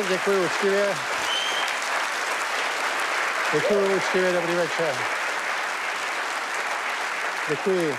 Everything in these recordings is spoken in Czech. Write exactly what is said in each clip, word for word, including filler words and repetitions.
děkuji uctivě. Děkuji uctivě, dobrý večer. Děkuji.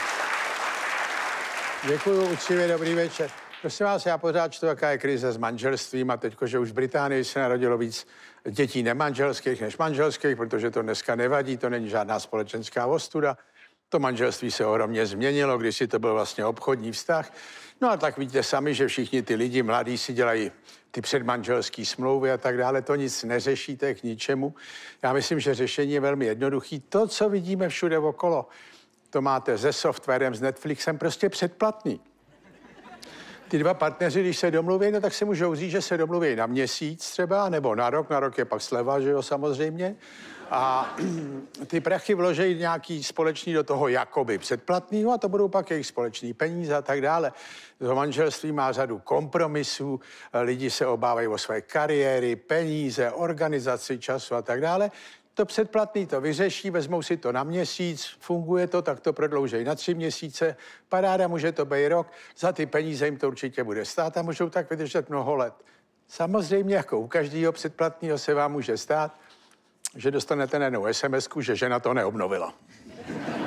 Děkuji uctivě, dobrý večer. Prosím vás, já pořád čtu, jaká je krize s manželstvím a teďko, že už v Británii se narodilo víc dětí nemanželských než manželských, protože to dneska nevadí, to není žádná společenská ostuda. To manželství se ohromně změnilo, když si to byl vlastně obchodní vztah. No a tak vidíte sami, že všichni ty lidi mladí si dělají ty předmanželské smlouvy a tak dále. To nic neřešíte k ničemu. Já myslím, že řešení je velmi jednoduché. To, co vidíme všude okolo, to máte se softwarem, s Netflixem, prostě předplatný. Ty dva partneři, když se domluví, no tak si můžou říct, že se domluví na měsíc třeba, nebo na rok, na rok je pak sleva, že jo, samozřejmě. A ty prachy vložejí nějaký společný do toho jakoby předplatný, no a to budou pak jejich společný peníze a tak dále. To manželství má řadu kompromisů, lidi se obávají o své kariéry, peníze, organizaci času a tak dále. To předplatný to vyřeší, vezmou si to na měsíc, funguje to, tak to prodloužejí na tři měsíce, paráda, může to být rok, za ty peníze jim to určitě bude stát a můžou tak vydržet mnoho let. Samozřejmě jako u každého předplatného se vám může stát, že dostanete najednou es em esku, že žena to neobnovila.